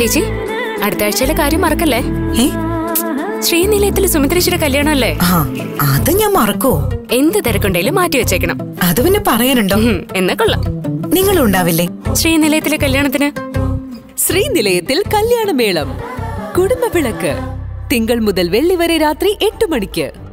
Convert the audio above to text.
ചേച്ചി, അടുത്ത ആഴ്ചയിലെ കാര്യം മറക്കല്ലേ? ശ്രീനിലയത്തിലെ സുമിത്രേച്ചിയുടെ കല്യാണം അല്ലേ? അത് ഞാൻ മറക്കോ? എന്ത് തിരക്കുണ്ടെങ്കിലും മാറ്റി വെച്ചേക്കണം. അത് പിന്നെ പറയാനുണ്ടോ? എന്നാ കൊള്ളാം. നിങ്ങൾ ഉണ്ടാവില്ലേ ശ്രീനിലയത്തിലെ കല്യാണത്തിന്? ശ്രീനിലയത്തിൽ കല്യാണമേളം കുടുംബവിളക്ക് തിങ്കൾ മുതൽ വെള്ളി വരെ രാത്രി 8 മണിക്ക്.